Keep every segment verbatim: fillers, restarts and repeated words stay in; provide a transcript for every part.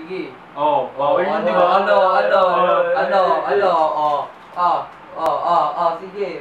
Sige. Oh, bawal yun, di ba? Ano, ano, ano, ano, oh, oh, oh, oh, oh, sige.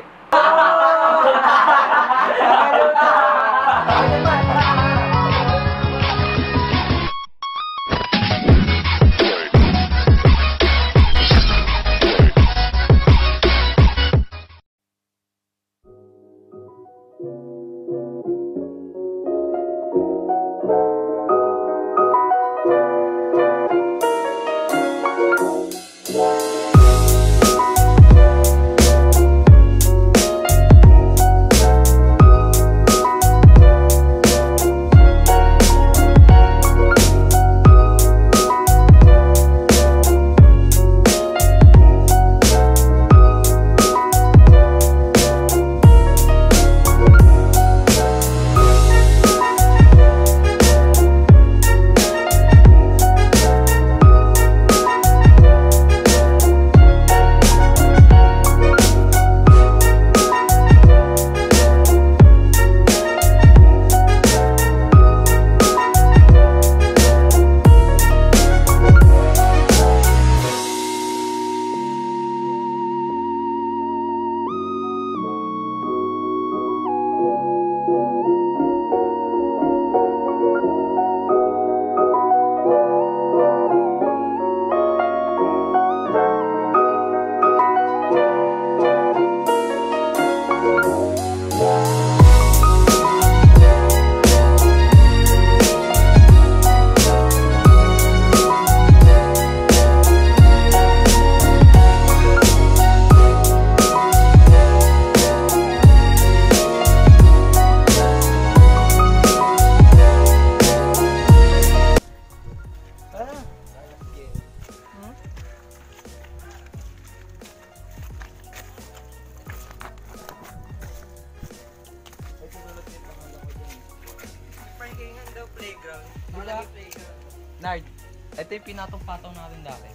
Nard, ito yung pinatong-patong natin dati.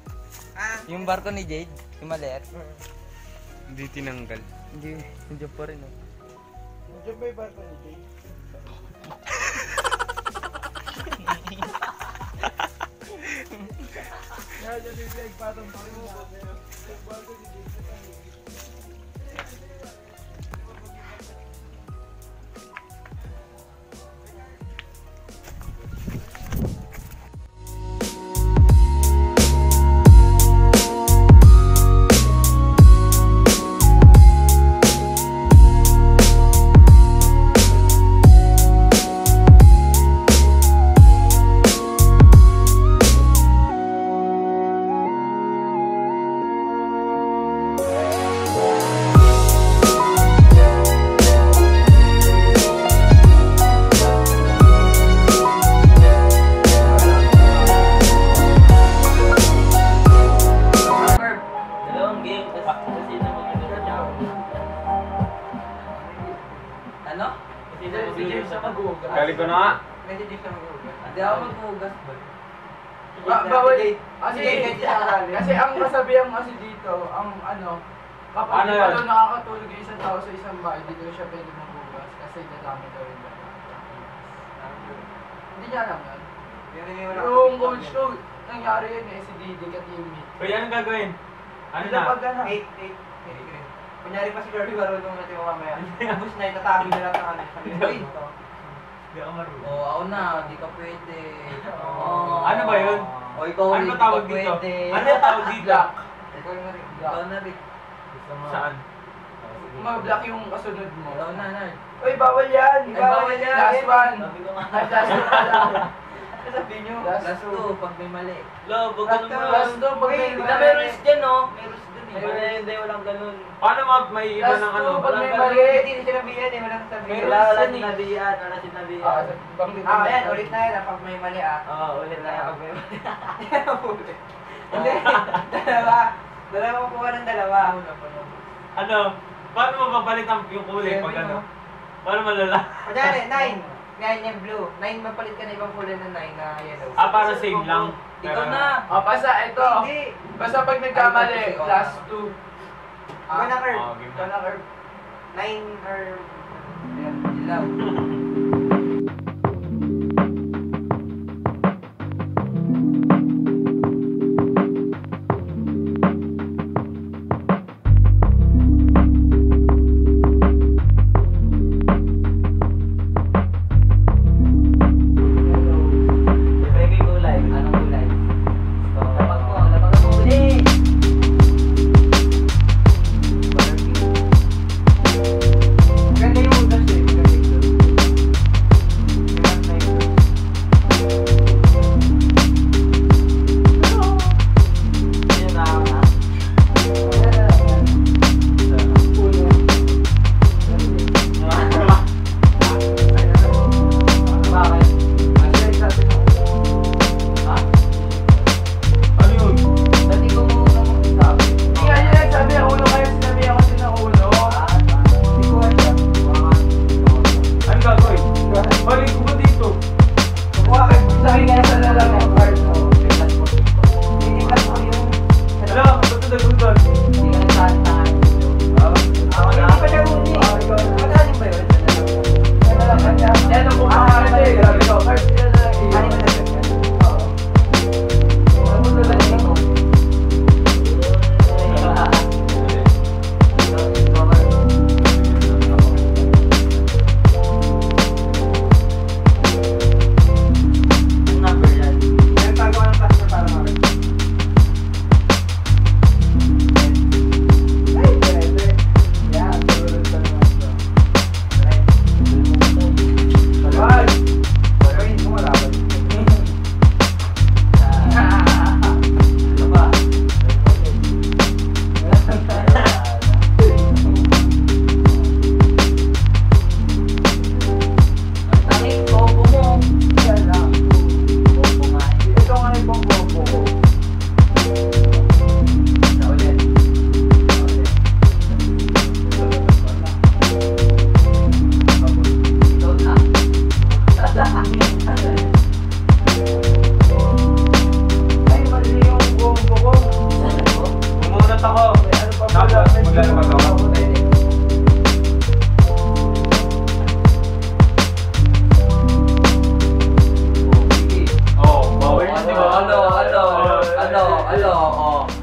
Ah, yung barko ni Jade, yung maliit. Hindi tinanggal. Hindi, hindi pa rin, oh. Nandiyan ba yung barko ni Jade? Nandiyan yung pinagpatong pa rin natin. Yung barko ni Jade. Ano? Si James na mag-uugas. Galing ko na nga. Hindi James na mag-uugas. Hindi ako mag-uugas ba? Ba- bawal. Kasi, Sige, kahit sakali. kasi ang kasabihan kasi dito, ang ano, kapag Ano di yun? pa daw nakakatulog yung isang tao sa isang bahay, di daw siya pwede mag-uugas kasi dadami daw yung lahat. Hindi niya alam yan. Yung coach ko, nangyari yun eh, si Didi ka-teammate. Kaya anong gagawin? Ano Hindi na? pag ano, Eight, eight, eight. Kunyari pa si Kirby marunong natin mamaya. Tapos na itatagi na lang ng ano. Uy! Hindi ako marunong. Oo, ako na, di ka pwede. Oo. Ano ba yun? O ikaw Ano rin, ba di ka tawag dito? pwede. Ano yung tawag dito? black. Ikaw na rin. Ikaw na rin. Saan? Ma-black yung kasunod mo. Ikaw na, na. Uy, bawal yan! Ay, bawal yan. Last one! Sabi ko nga. Ay, last one pala. Sabi nyo, Last last two. two, pag may mali. Lo, wag Last two, last two, pag may Wait, mali. may rules dyan, no? May rules dyan, eh. Wala, hindi, walang ganun. Paano mo may iba Last ng ano? two, pag may Walang mali. ganun. Hindi sinabihan, eh. Walang sabihan. May Wala, rules wala yan, eh. sinabihan, wala Ah, sinabihan. banggit Ah, mo. ayan, ulit na yan. Pag may mali, ah. Oo, ulit na yan. Pag may mali. Hindi, dalawa. Dalawa kukuha ng dalawa. Ano? Paano mo babalik ang yung kulay pag ano? Paano malala? Kunyari, nine. Nine yung blue. Nine, mapalit ka na ibang kulay ng nine na yellow. Ah, para same lang. Ikaw na. Ah, basta ito. Hindi. Basta pag nagkamali, Ay, ikaw na. last two. Ikaw na, Curve. Oh, game Ikaw na. na, Herb. Nine or... Ayan, ilaw.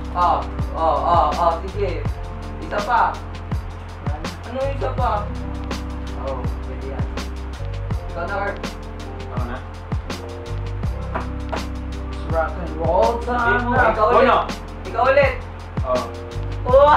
Oh, oh, oh, oh, sige. Isa pa. Ano yung isa pa? Oh, pwede yan. Ikaw na, Art. Ako na. It's rock and roll time. Ikaw Ikaw ulit. Uno. Ikaw ulit. Oh. Wow!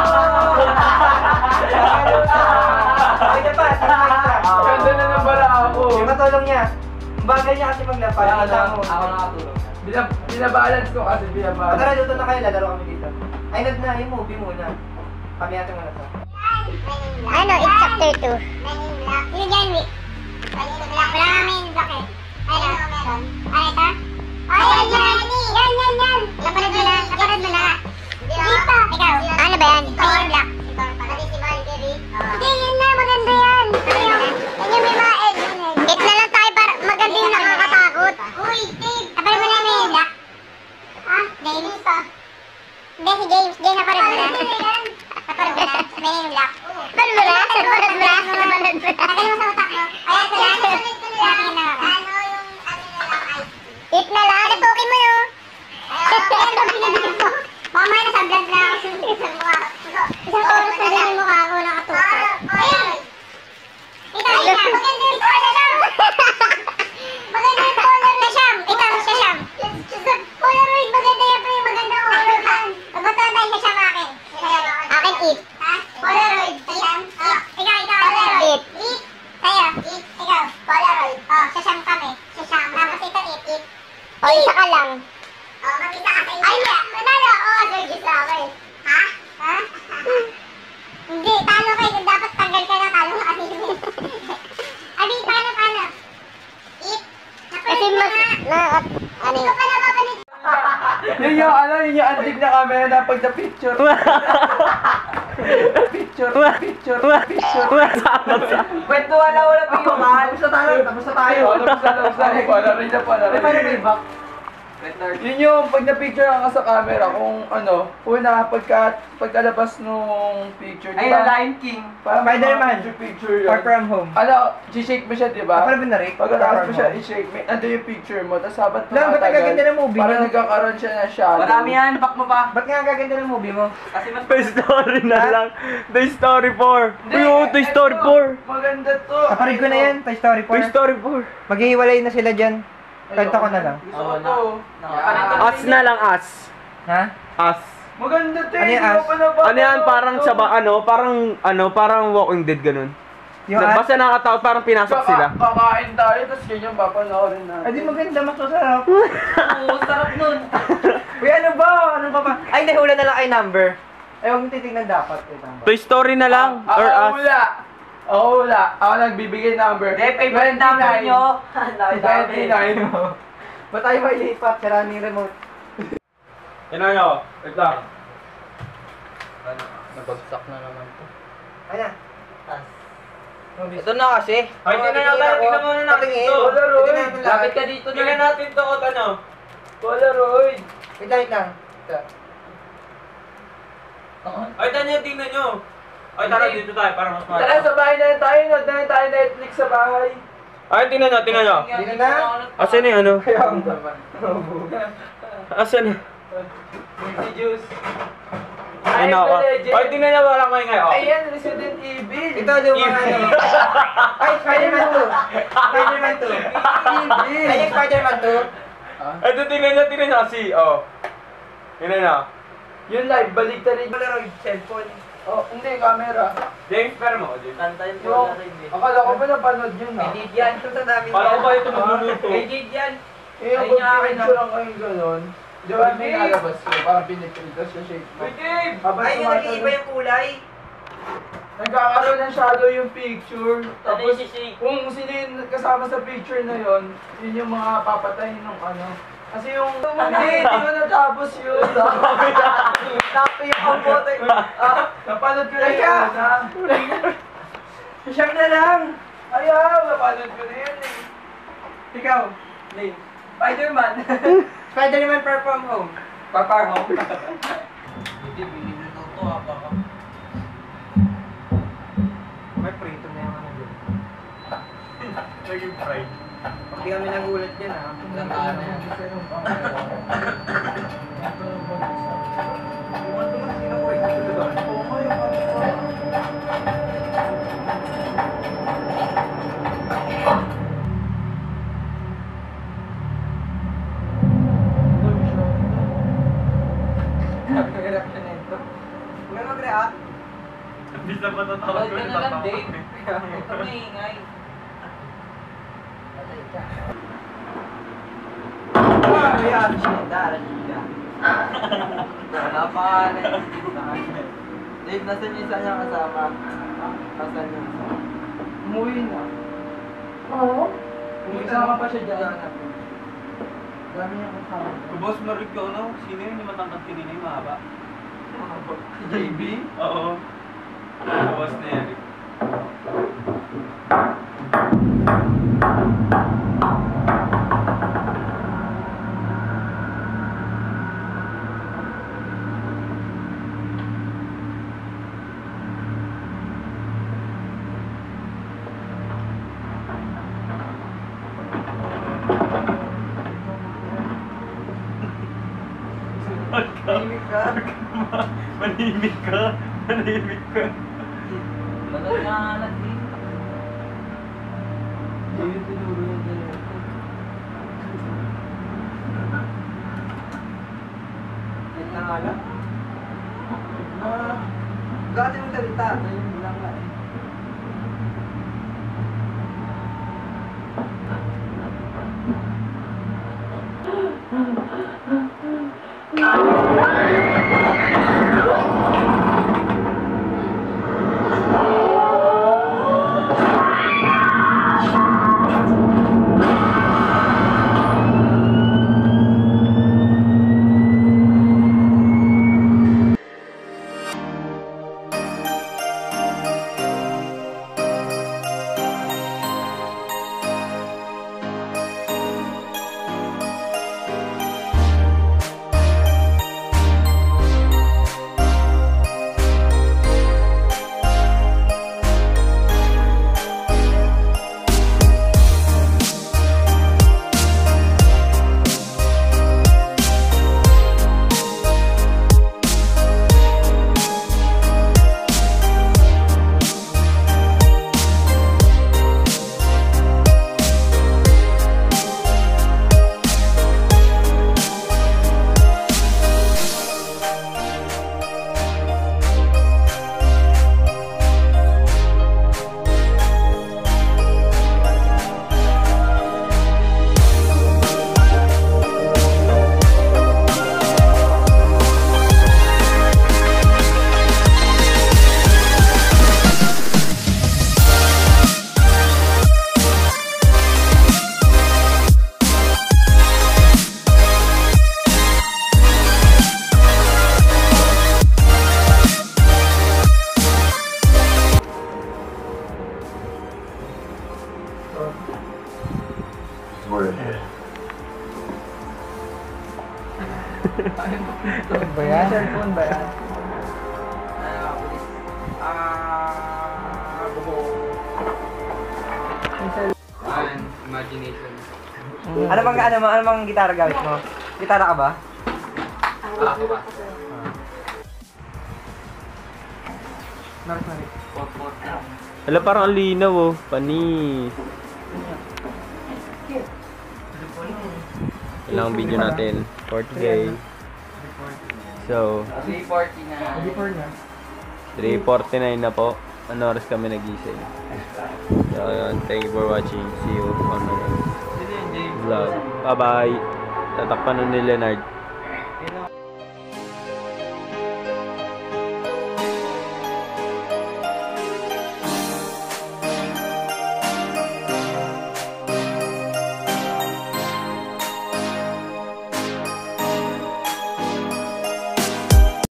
Ay, na pa, Ganda na ng bala ako. yung matulong niya. Ang bagay niya kasi maglapad. Kaya Kita ako, mo. ako nakatulong. Binab binabalance ko kasi binabalance. Pagka luto na kayo, lalaro kami dito. Ay, nag na, yung movie muna. Kami natin muna to. Ano, it's chapter two. Yung John Wick. Wala kami yung black eh. Ano, meron. Ano ito? Ay, yan, yan. Yan, yan, yan. Napanood mo na, napanood mo na. Dito. Ikaw, ano ba yan? Ano yung black? Hindi, yun na, maganda yan. Ano yung, yun yung may mga egg. It na lang tayo para maganda yung nakakatakot. Uy, Dave. Napanood mo na yung black? Ah, James. Hindi, si James. James, napanood mo na. Napanood mo na. May yung black. Napanood mo na? Napanood mo na? Napanood mo na? Tagal mo sa utak mo. Ayan ko lang. Sabi na ako. Ano yung ano na lang ice cream? Eat na lang. Natukin mo no. Ayan ba pinabigyan mo? Mamaya na sa vlog na ako. Isang mukha ko. Isang oras na din yung mukha ko nakatutok. Ayun. Ito, ito. Maganda yung color lang. Maganda yung color na siyam. Ito, siya siyam. Polaroid, maganda yan pre. Maganda ang color lang. Magbataan tayo sa siyam akin. Akin eat. Polaroid. Siyam. Ikaw, ikaw. Polaroid. Eat. Eat. Sa'yo. Eat. Ikaw. Polaroid. Oh, sa siyam kami. Sa siyam. Tapos ito eat. Eat. O, isa ka lang. Oh, mag-isa ka sa inyo. Ay, manalo. Oh, Georgie Flower. Ha? Ha? Hindi, talo kayo. Dapat tanggal ka na. Talo ka kasi. Abi, paano, paano? Eat. Kasi mas, na, ano yun? Ito pa nababalit. Yun yung ano, yun yung antique na camera na pag na-picture. Picture, picture, picture. Kwento wala wala pa yung mahal. Tapos na tayo. Tapos na tayo. Tapos na, tapos na. Polaroid na, polaroid. Paano ba yung back? Yun yung pag na-picture ka sa camera kung ano, una, pagka, pagkalabas nung picture, Ay, yung Lion King. Parang Spider-Man. picture, picture yun. Far from home. Ano, shake mo siya, di ba? Parang binarek. Pagkatapos mo siya i-shake, may ando yung picture mo, tapos habang Lang, ba't ang gaganda ng movie parang niyo? nagkakaroon siya ng shadow. Marami yan, back mo pa. Ba't nga ang gaganda ng movie mo? Kasi mas... Toy Story na lang. Toy Story four. Hindi, Uy, oh, Toy eto, Story four. Maganda to. Kaparig ko na yan, Toy Story four. Toy Story four. Maghihiwalay na sila dyan. Kwento ko na lang. Gusto ko to. As na lang, as. Ha? As. Maganda to. Ano eh, yung di mo as? pa napapanood Ano yan, parang to. sa ba, ano, parang, ano, parang Walking Dead ganun. Yung as? Basta nakakataot, parang pinasok Kaka- sila. Kakain tayo, tapos ganyan papanoorin natin. Ay, di maganda, mas masarap. Oo, sarap nun. Uy, ano ba? Ano ba ba? Ay, nahula na lang ay number. Ay, huwag mong titignan dapat. Wait lang ba? Toy Story na lang. Ako Or as. wala. Ako wala. Ako nagbibigay number. Hindi, favorite number nyo. twenty-nine. Ba't tayo mailipat? Sira ni remote. Tingnan nyo. Wait lang. Nabagsak na naman to. Ay na. Ito na kasi. Ay, tingnan natin. Tingnan muna natin Patingin. ito. Polaroid. Lapit ka dito. Tingnan natin to, o ano. Polaroid. Wait lang, wait lang. Ito. Ay, tingnan tingnan nyo. Ay, tara dito tayo para mas Tara, mahal. sa bahay na tayo. Nood na tayo Netflix sa bahay. Ay, tingnan nyo, tingnan nyo. Dito na. Asan yung ano? Kaya ang naman. Asan yung... Si Juice. Ay, nako. Ay, tingnan nyo, walang maingay. Oh. Ayan, Resident Evil. Ito yung mga ano. Ay, Spider-Man two. Spider-Man two. Ay, yung Spider-Man two. Ito, tingnan nyo, tingnan nyo. Si, oh. Tingnan nyo. Yung live, balik ta rin. Polaroid, cellphone. Oh, hindi, camera. James, pero mo, James. Kanta yung Yung, akala ko ba napanood yun ha? Kay Did yan. Ito sa dami. Para ko ba ito magluluto? Kay Did yan. Eh, Ay, yung niya akin pag-picture lang kayong gano'n. Di ba may nalabas ko? Parang pinipilitas yung shape mo. James! Habang Ay, yung tumatalon- nag-iiba yung kulay. Nagkakaroon ng shadow yung picture. Tapos, kung sino yung kasama sa picture na yon, yun yung mga papatayin ng ano. Kasi yung, hindi, hindi ko natapos yun. Napi yung computer. Ah, napanood ko na Teka! yun, ha? Siyam na lang. Ayaw, napanood ko na yun eh. Ikaw. Lane. Spider-Man. Spider-Man Far From Home. Far Far Home. Hindi, biniluluto ha, baka. May prito na yung ano dyan. Naging fried. Pag di kami nagulat dyan ha. Lantaan na yan. ah. Hindi na matatawag ko Balik ka yung na lang, tatawa Dave. ko eh. Huwag ka maingay. Ah, ayan siya. Daran siya. Wala pa nga na yung Dave, nasan yung isa niya kasama? Nasan yung isa? Umuwi na. Oo. Umisama pa siya dyan. Dami niya kasama. Boss Marik ko, no? Sino yun yung matangkad kanina yung mahaba? Si J B? Oo. Boss na Eric. Tahimik ka. Manimik ka. Manimik ka. Balat nga alat eh. Hindi yung tinuro yung dalawa. Yan na nga lang. Ah, gati mong salita. Ayun lang nga eh. Ba yan? Cellphone ba yan? Ah, please. Ah, buho. An, imagination. Ano bang ano mo? Ano bang gitara gamit mo? Gitara ka ba? Ah, ako ba? Narik, narik. Hala, parang ang linaw oh. Panis. Ilang video natin? forty K. So, three forty na. three forty-nine na po. Ano oras kami nagising? So, yun. Thank you for watching. See you on the next vlog. Bye-bye. Tatakpan nun ni Leonard.